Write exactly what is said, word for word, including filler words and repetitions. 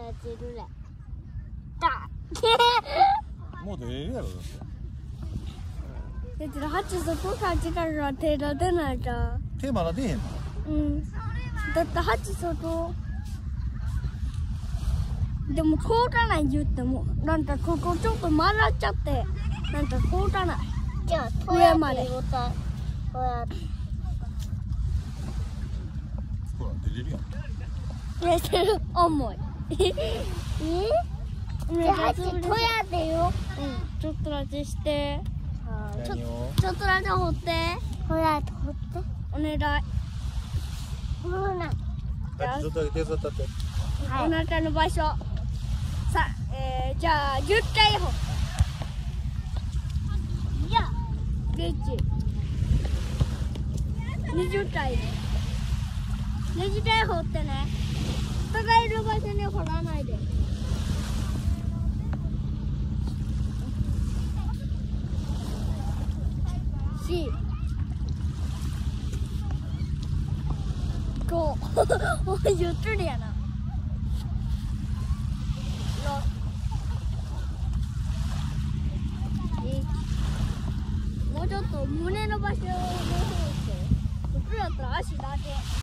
やついるね。だ。 もう出れるやろだって。 だってハチそこから力手が出ないじゃん。 手まだ出へんの？ うん。だってハチ外。でも凍らない言っても、なんかここちょっと曲がっちゃって、なんか凍らない。じゃあ上まで。 ほら出れるやん。 出てる重い。え？ハチ取やでよ。うん。ちょっとだけして。ちょちょっとだけ掘って。ほら掘って。お願い。ほら。 はい、ちょっとだけ手伝ったって。 はい、お腹の場所。さ、えー、じゃあじゅっかい掘って。いや、じゅう、にじゅっかいで。にじゅっかい掘ってね。人がいる場所に掘らないで。し、ご、もうゆっくりやな。もうちょっと胸の場所の方して、こっちだったら足だけ。